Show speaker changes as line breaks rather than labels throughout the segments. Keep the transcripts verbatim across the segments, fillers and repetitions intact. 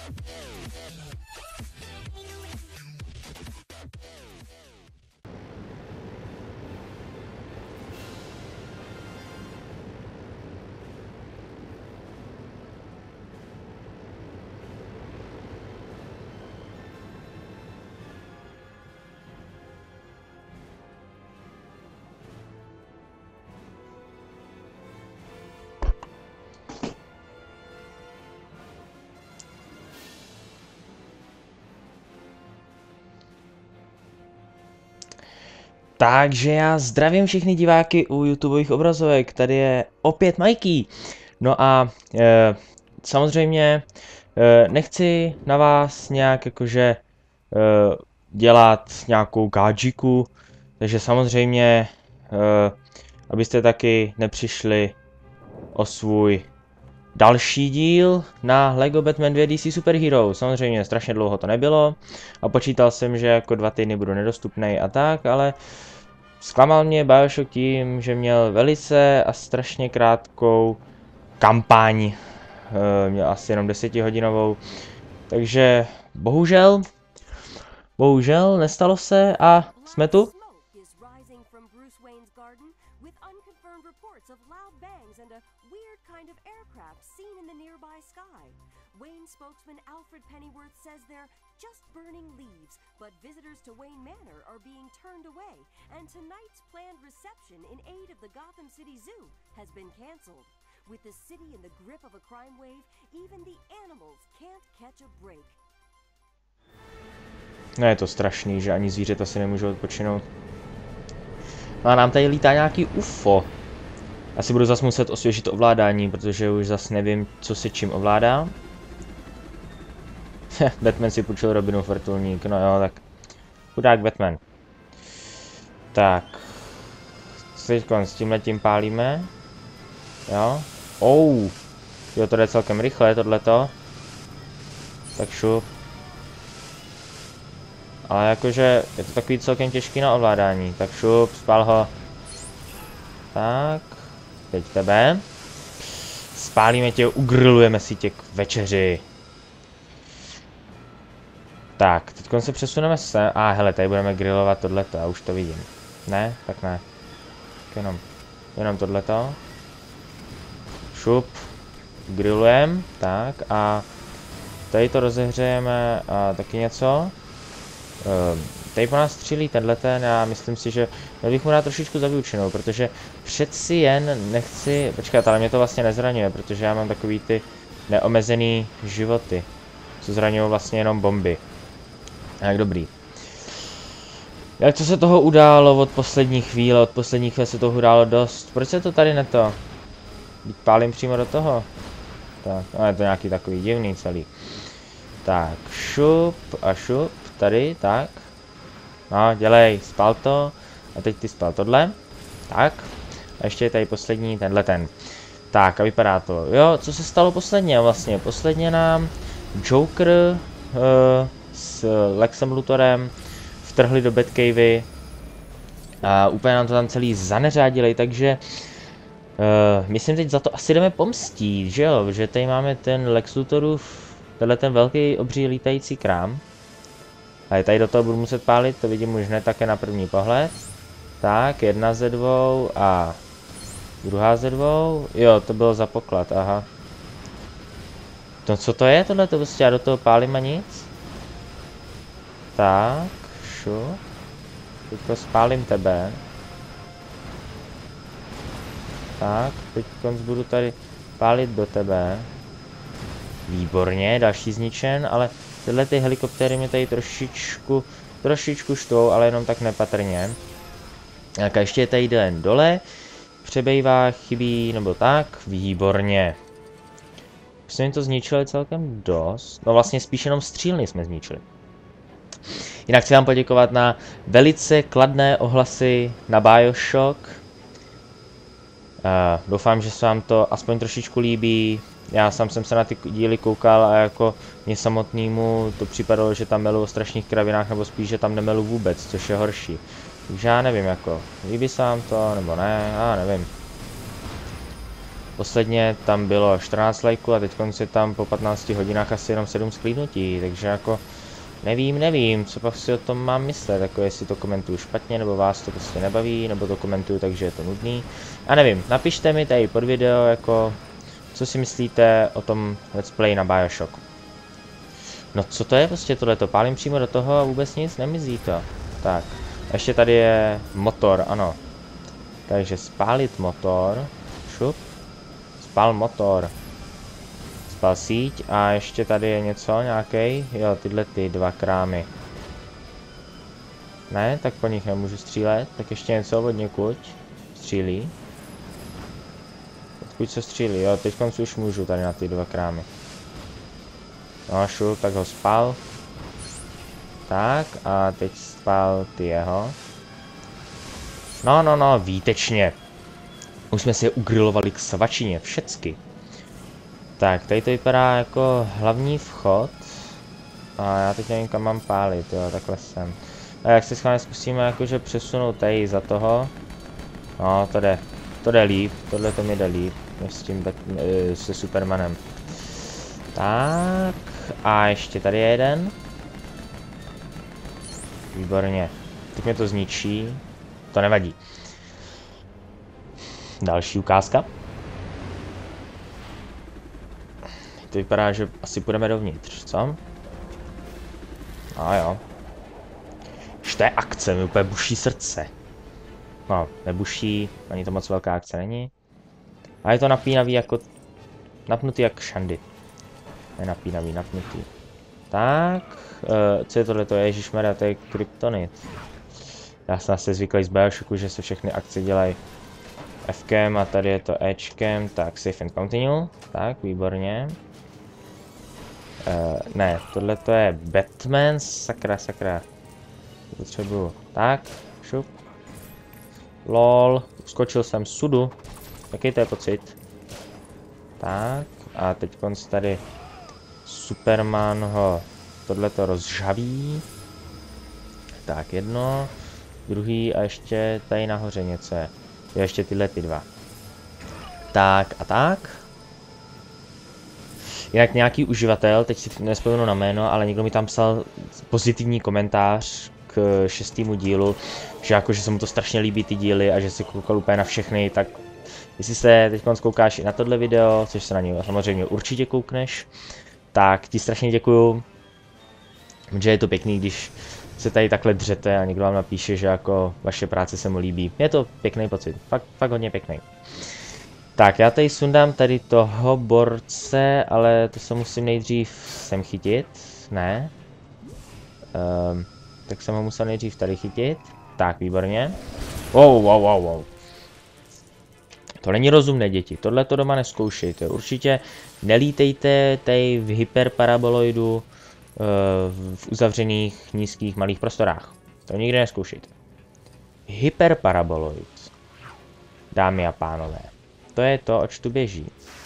Takže já zdravím všechny diváky u YouTubeových obrazovek, tady je opět Mikey. No a e, samozřejmě e, nechci na vás nějak jakože e, dělat nějakou gádžiku, takže samozřejmě e, abyste taky nepřišli o svůj další díl na Lego Batman dva D C Super Hero. Samozřejmě strašně dlouho to nebylo a počítal jsem, že jako dva týdny budu nedostupný a tak, ale zklamal mě BioShock tím, že měl velice a strašně krátkou kampaň, měl asi jenom desetihodinovou, takže bohužel, bohužel nestalo se a jsme tu. Wayne spokesman Alfred Pennyworth says they're just burning leaves, but visitors to Wayne Manor are being turned away, and tonight's planned reception in aid of the Gotham City Zoo has been cancelled. With the city in the grip of a crime wave, even the animals can't catch a break. No je to strašný, že ani zvířata si nemůžou odpočinout. No a nám tady lítá nějaký U F O. Asi budu zase muset osvěžit ovládání, protože už zase nevím, co se čím ovládá. Batman si půjčil Robinův vrtulník, no jo, tak chudák Batman. Tak. Teďko s tímhletím pálíme. Jo. Oh. Jo, to jde celkem rychle, tohleto. Tak šup. Ale jakože je to takový celkem těžký na ovládání. Tak šup, spál ho. Tak. Teď tebe. Spálíme tě, ugrilujeme si tě k večeři. Tak, teď se přesuneme sem. A ah, hele, tady budeme grillovat tohleto, já už to vidím. Ne? Tak ne. Tak jenom, jenom tohleto. Šup. Grillujeme. Tak a tady to rozehřejeme a taky něco. Ehm, tady po nás střílí tenhle ten, já myslím si, že měl bych mu dát trošičku za vyučenou, protože přeci jen nechci, počkat, ale mě to vlastně nezraňuje, protože já mám takový ty neomezený životy, co zraňují vlastně jenom bomby. Tak dobrý. Jak to se toho událo od poslední chvíle, od poslední chvíle se toho událo dost. Proč se to tady neto? Pálím přímo do toho. Tak, no je to nějaký takový divný celý. Tak, šup a šup, tady, tak. No, dělej, spal to. A teď ty spal tohle. Tak. A ještě je tady poslední, tenhle ten. Tak, a vypadá to. Jo, co se stalo posledně vlastně? Posledně nám Joker uh, s Lexem Luthorem vtrhli do Batcavey a úplně nám to tam celý zaneřádili, takže uh, myslím teď za to asi jdeme pomstít, že jo, že tady máme ten Lex Luthorův, tenhle ten velký obří lítající krám. A tady do toho budu muset pálit, to vidím už ne také na první pohled. Tak, jedna ze dvou a druhá ze dvou, jo, to bylo za poklad, aha. To co to je tohle, to prostě já do toho pálím a nic. Tak, šu. Teďko spálím tebe. Tak, teď budu tady pálit do tebe. Výborně, další zničen, ale tyhle ty helikoptéry mě tady trošičku, trošičku štvou, ale jenom tak nepatrně. Tak a ještě je tady jeden dole. Přebejvá, chybí, nebo tak, výborně. Už jsme jim to zničili celkem dost. No vlastně spíš jenom střílny jsme zničili. Jinak chci vám poděkovat na velice kladné ohlasy na BioShock. Uh, doufám, že se vám to aspoň trošičku líbí. Já sám jsem se na ty díly koukal a jako mě samotnému to připadalo, že tam melu o strašných kravinách, nebo spíš, že tam nemelu vůbec, což je horší. Takže já nevím, jako, líbí se vám to, nebo ne, já nevím. Posledně tam bylo čtrnáct lajků a teď je tam po patnácti hodinách asi jenom sedm sklídnutí, takže jako nevím, nevím, co pak si o tom mám myslet, jako jestli to komentuju špatně, nebo vás to prostě nebaví, nebo to komentuju, takže je to nudný. A nevím, napište mi tady pod video, jako, co si myslíte o tom let's play na Bioshock. No co to je prostě tohleto, pálím přímo do toho a vůbec nic, nemizí to. Tak, ještě tady je motor, ano. Takže spálit motor, šup, spál motor. Spal síť a ještě tady je něco, nějaký, jo, tyhle ty dva krámy. Ne, tak po nich nemůžu střílet, tak ještě něco od někud střílí. Odkud se střílí, jo, teď už můžu tady na ty dva krámy. No šup, tak ho spal. Tak a teď spal ty jeho. No, no, no, výtečně. Už jsme si je ugrilovali k svačině, všecky. Tak, tady to vypadá jako hlavní vchod. A já teď nevím, kam mám pálit, jo, takhle jsem. A jak se schválně zkusíme jakože přesunout tady za toho. No, to jde, to jde líp, tohle to mi jde líp, než s tím e, se Supermanem. Tak, a ještě tady je jeden. Výborně, teď mě to zničí, to nevadí. Další ukázka. To vypadá, že asi půjdeme dovnitř, co? A jo. Už to je akce, mi úplně buší srdce. No, nebuší, ani to moc velká akce není. A je to napínavý jako... Napnutý jak šandy. Ne napínavý, napnutý. Tak, uh, co je tohleto? Ježišmarja, to je kryptonit. Já jsem asi zvyklý z Bioshocku, že se všechny akce dělají F-kem a tady je to E-čkem. Tak, save and continue. Tak, výborně. Uh, ne, tohle to je Batman, sakra, sakra. Potřebuju. Tak, šup. Lol, skočil jsem sudu. Jaký to je pocit? Tak, a teď konc tady Superman ho tohleto rozžaví. Tak, jedno, druhý a ještě tady nahoře něco je. Jo, ještě tyhle ty dva. Tak a tak. Jinak nějaký uživatel, teď si nespomenu na jméno, ale někdo mi tam psal pozitivní komentář k šestému dílu, že jakože se mu to strašně líbí ty díly a že si koukal úplně na všechny, tak jestli se teď koukáš i na tohle video, což se na něj samozřejmě určitě koukneš, tak ti strašně děkuju, že je to pěkný, když se tady takhle dřete a někdo vám napíše, že jako vaše práce se mu líbí. Je to pěkný pocit, fakt, fakt hodně pěkný. Tak, já tady sundám tady toho borce, ale to se musím nejdřív sem chytit, ne? Um, tak jsem ho musel nejdřív tady chytit. Tak, výborně. Wow, wow, wow, wow. To není rozumné, děti, tohle to doma nezkoušejte. Určitě nelítejte tady v hyperparaboloidu uh, v uzavřených nízkých malých prostorách. To nikdy nezkoušejte. Hyperparaboloid, dámy a pánové. To je to, oč tu běží.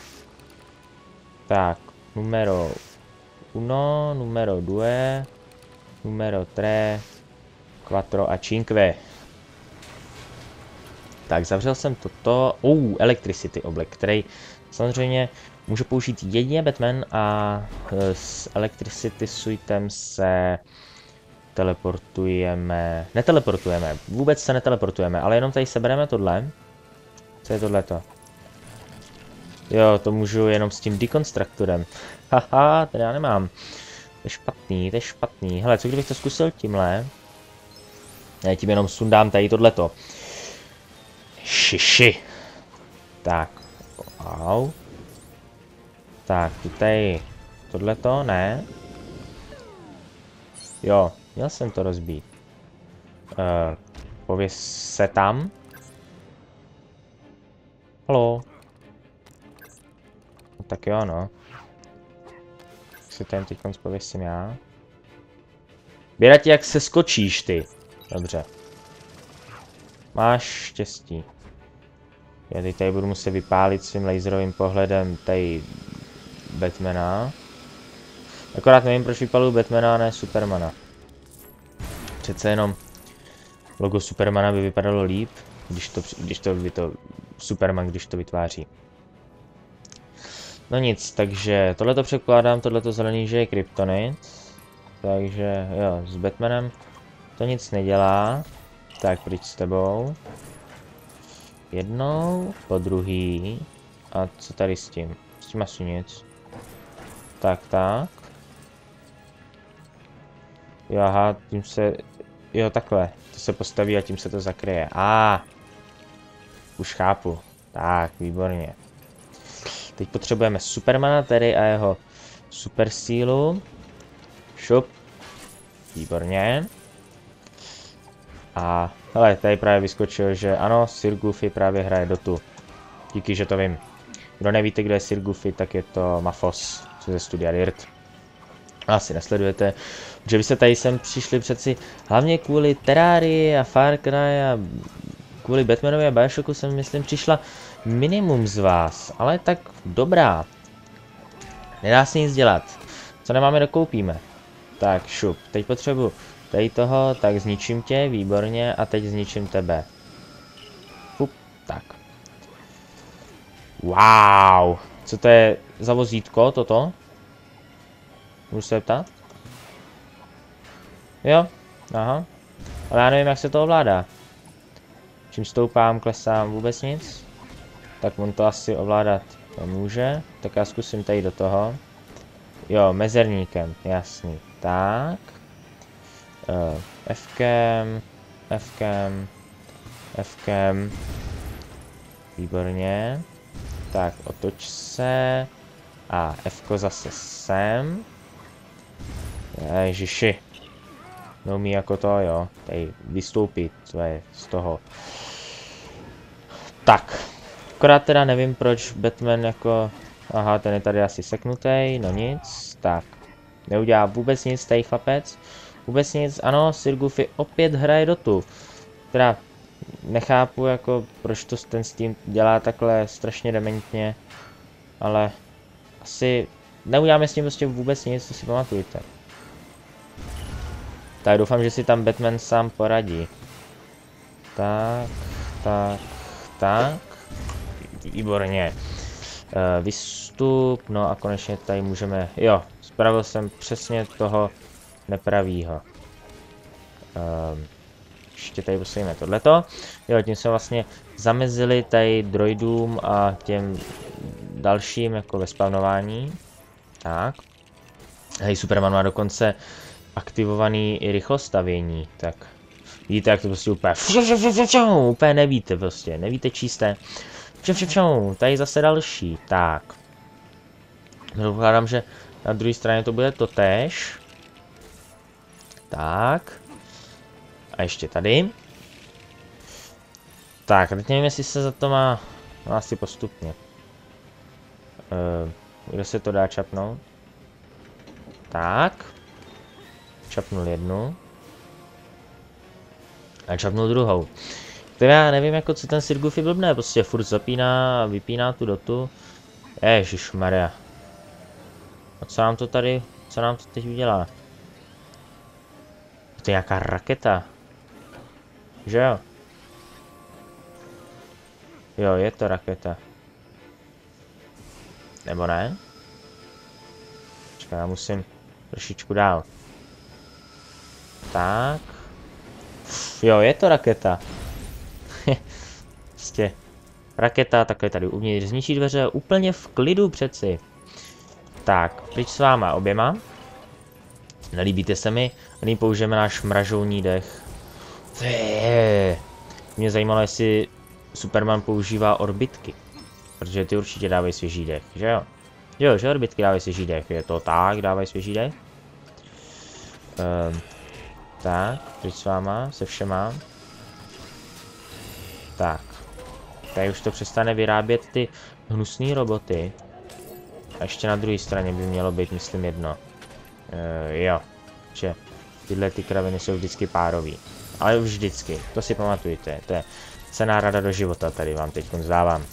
Tak, numero uno, numero due, numero tre, quattro a cinque. Tak, zavřel jsem toto. Uh, Electricity oblek, který samozřejmě může použít jedině Batman a s Electricity suitem se teleportujeme. Neteleportujeme, vůbec se neteleportujeme, ale jenom tady sebereme tohle. Co je tohleto? Jo, to můžu jenom s tím dekonstruktorem. Haha, ten já nemám. To je špatný, to je špatný. Hele, co kdybych to zkusil tímhle? Ne, tím jenom sundám tady tohleto. Šiši. Tak. Au. Tak, tady tohleto, ne. Jo, měl jsem to rozbít. Uh, pověs se tam. Haló. Tak jo, no. Si tady teď pověsím já. Běrati, jak se skočíš ty. Dobře. Máš štěstí. Já teď tady budu muset vypálit svým laserovým pohledem tady Batmana. Akorát nevím, proč vypaluju Batmana a ne Supermana. Přece jenom logo Supermana by vypadalo líp, když to, když to, by to Superman, když to vytváří. No nic, takže tohleto překládám, tohleto zelený, že je kryptonit. Takže jo, s Batmanem to nic nedělá. Tak pryč s tebou. Jednou, po druhý. A co tady s tím? S tím asi nic. Tak, tak. Jo, aha, tím se... Jo, takhle. To se postaví a tím se to zakryje. A, ah, už chápu. Tak, výborně. Teď potřebujeme Supermana tedy a jeho super sílu. Šup. Výborně. A hele, tady právě vyskočil, že ano, Sir Goofy právě hraje Dotu. Díky, že to vím. Kdo nevíte, kdo je Sir Goofy, tak je to Mafos, co ze studia Dirt. Asi nesledujete, že vy se tady sem přišli přeci hlavně kvůli Terrarii a Far Cry a kvůli Batmanovi a Bioshocku jsem myslím přišla minimum z vás, ale tak dobrá. Nedá se nic dělat. Co nemáme, dokoupíme. Tak šup, teď potřebuji tady toho, tak zničím tě, výborně, a teď zničím tebe. Fup, tak. Wow, co to je za vozítko, toto? Můžu se ptát? Jo, aha. Ale já nevím, jak se to ovládá. Čím stoupám, klesám, vůbec nic. Tak on to asi ovládat může. Tak já zkusím tady do toho. Jo, mezerníkem, jasný. Tak. Uh, Fkem, Fkem, Fkem. Výborně. Tak, otoč se. A Fko zase sem. Ježiši. Neumí jako to, jo. Tady vystoupit, co je z toho. Tak. Akorát teda nevím, proč Batman jako... Aha, ten je tady asi seknutý, no nic. Tak. Neudělá vůbec nic tady chlapec. Vůbec nic, ano, Sir Goofy opět hraje Dotu. Teda nechápu, jako, proč to ten Steam dělá takhle strašně dementně. Ale asi neuděláme s tím prostě vůbec nic, co si pamatujte. Tak doufám, že si tam Batman sám poradí. Tak, tak, tak. Výborně. Uh, vystup, no a konečně tady můžeme, jo, spravil jsem přesně toho nepravýho. Uh, ještě tady postavíme tohleto. Jo, tím jsme vlastně zamezili tady droidům a těm dalším jako ve spavnování. Tak. Hej, Superman má dokonce aktivovaný i rychlostavění, tak vidíte, jak to prostě úplně úplně nevíte prostě, nevíte číste. Tady zase další, tak. Doufám, že na druhé straně to bude totéž. Tak. A ještě tady. Tak, a teď nevím, jestli se za to má, no asi postupně. Uh, kde se to dá čapnout? Tak. Čapnul jednu. A čapnul druhou. To já nevím, jako co ten Sir Goofy blbne, prostě furt zapíná a vypíná tu Dotu. Ježišmarja. A co nám to tady, co nám to teď udělá? To je nějaká raketa. Že jo? Jo, je to raketa. Nebo ne? Počkej, já musím trošičku dál. Tak. Jo, je to raketa. Prostě raketa, takhle tady uvnitř zničí dveře, úplně v klidu přeci. Tak, pryč s váma oběma. Nelíbíte se mi? A nyní použijeme náš mražouní dech. Mě zajímalo, jestli Superman používá orbitky. Protože ty určitě dávají svěží dech, že jo? Jo, že orbitky dávají svěží dech. Je to tak, dávají svěží dech? Um, tak, pryč s váma, se všema. Tak. Tady už to přestane vyrábět ty hnusné roboty. A ještě na druhé straně by mělo být, myslím, jedno. Uh, jo. Že tyhle ty kraviny jsou vždycky párový. Ale už vždycky. To si pamatujte. To je cenná rada do života, tady vám teď zdávám.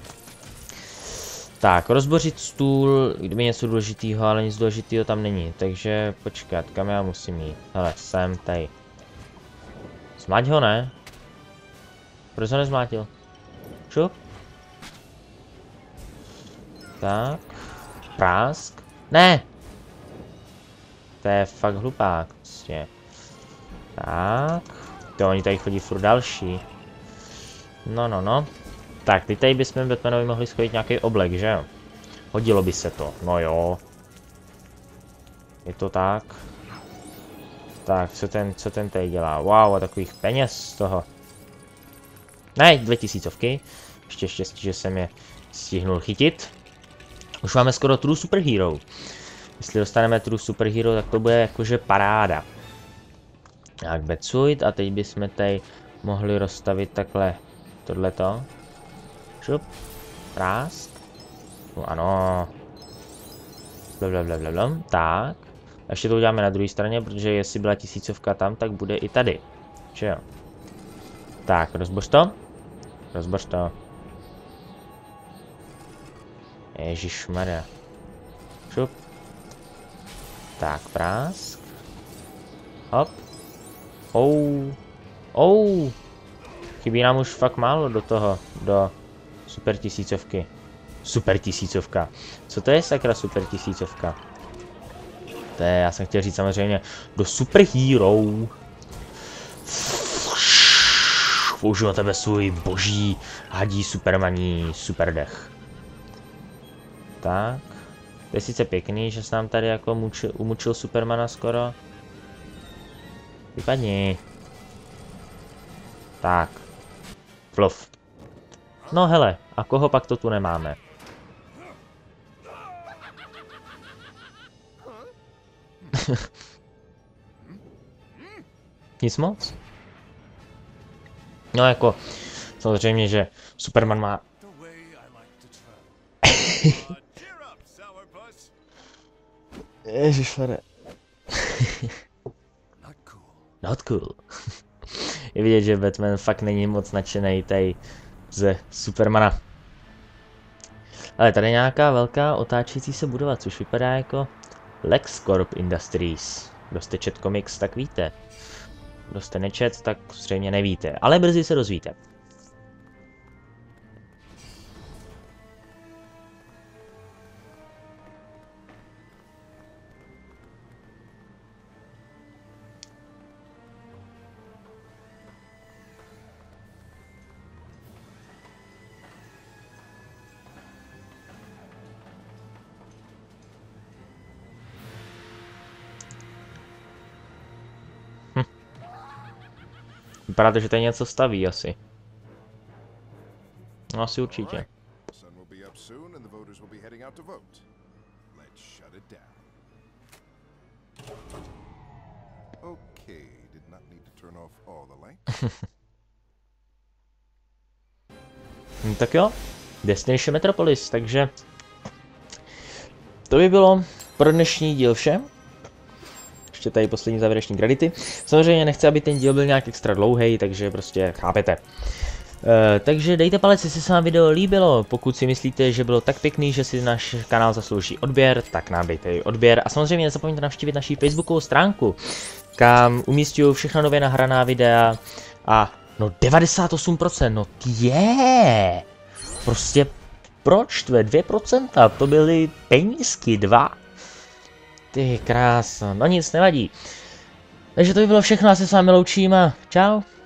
Tak, rozbořit stůl, kdyby něco důležitého, ale nic důležitého tam není. Takže počkat, kam já musím jít? Hele, sem, tady. Zmať ho, ne? Proč ho nezmátil? Šup? Tak. prásk. Ne! To je fakt hlupák, prostě. Tak. To oni tady chodí furt další. No, no, no. Tak, teď tady bychom Batmanovi mohli schodit nějaký oblek, že jo? Hodilo by se to, no jo. Je to tak. Tak, co ten, co ten tady dělá? Wow, a takových peněz z toho. Ne, dvě tisícovky. Ještě štěstí, že jsem je stihnul chytit. Už máme skoro True Superhero. Jestli dostaneme True Superhero, tak to bude jakože paráda. Tak, Betsuit, a teď bychom tady mohli rozstavit takhle tohleto. Šup. Prásk. No ano. Blablabla. Tak. A ještě to uděláme na druhé straně, protože jestli byla tisícovka tam, tak bude i tady. Že jo? Tak, rozboř to. Rozboř to. Ježišmarja. Šup. Tak, prásk. Hop. Ou. Ou. Chybí nám už fakt málo do toho, do super tisícovky. Super tisícovka. Co to je sakra super tisícovka? To je, já jsem chtěl říct samozřejmě, do Superhero. Použiju na tebe svůj boží hadí supermaní superdech. Tak. To je sice pěkný, že se nám tady jako mučil, umučil Supermana skoro. Vypadni. Tak. Fluff. No hele, a koho pak to tu nemáme? Nic moc? No jako, samozřejmě, že Superman má... Ježišmarja. Not cool. Je vidět, že Batman fakt není moc nadšený tady ze Supermana. Ale tady nějaká velká otáčející se budova, což vypadá jako LexCorp Industries. Kdo jste čet komiks, tak víte. Kdo jste nečet, tak zřejmě nevíte. Ale brzy se dozvíte. Vypadá to, že tady něco staví asi. No asi určitě. No, tak jo, Destination Metropolis, takže to by bylo pro dnešní díl vše. Ještě tady poslední závěrečný kredity. Samozřejmě nechci, aby ten díl byl nějak extra dlouhý, takže prostě chápete. E, takže dejte palec, jestli se vám video líbilo. Pokud si myslíte, že bylo tak pěkný, že si náš kanál zaslouží odběr, tak nám dejte odběr. A samozřejmě nezapomeňte navštívit naši facebookovou stránku, kam umísťuju všechna nově nahraná videa. A no devadesát osm procent, no je. Prostě proč tvé dvě procenta, to byly penízky, dva. Ty krása, no nic nevadí. Takže to by bylo všechno, já se s vámi loučím a čau.